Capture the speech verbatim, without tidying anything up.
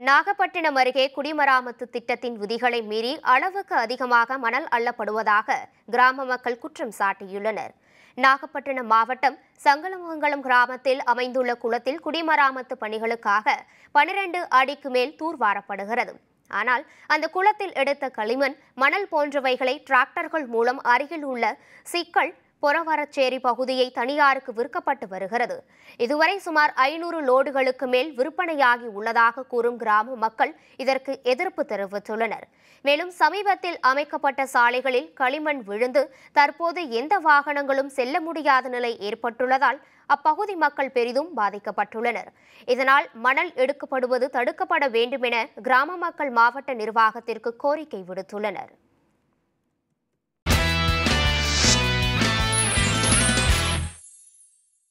நாகப்பட்டினம் அருகே குடிமராமத்து திட்டத்தின் விதிகளை மீறி அளவுக்கு அதிகமாக மணல் அள்ளப்படுவதாக கிராம மக்கள் குற்றம் சாட்டியுள்ளனர். நாகப்பட்டினம் மாவட்டம் சங்கலமங்கலம் கிராமத்தில் அமைந்துள்ள குளத்தில் குடிமராமத்து பணிகளுக்காக பனிரெண்டு அடிக்கு மேல் தூர்வாரப்படுகிறது. ஆனால் அந்த குளத்தில் எடுத்த களிமண், மணல் போன்றவைகளை டிராக்டர்கள் மூலம் அருகில் உள்ள சிக்கல் பொறவரச்சேரி பகுதியை தனியாருக்கு விற்கப்பட்டு வருகிறது. இதுவரை சுமார் ஐநூறு லோடுகளுக்கு மேல் விற்பனையாகி உள்ளதாக கூறும் கிராம மக்கள் இதற்கு எதிர்ப்பு தெரிவித்துள்ளனர். மேலும் சமீபத்தில் அமைக்கப்பட்ட சாலைகளில் களிமண் விழுந்து தற்போது எந்த வாகனங்களும் செல்ல முடியாத நிலை ஏற்பட்டுள்ளதால் அப்பகுதி மக்கள் பெரிதும் பாதிக்கப்பட்டுள்ளனர். இதனால் மணல் எடுக்கப்படுவது தடுக்கப்பட வேண்டும் என கிராம மக்கள் மாவட்ட நிர்வாகத்திற்கு கோரிக்கை விடுத்துள்ளனர்.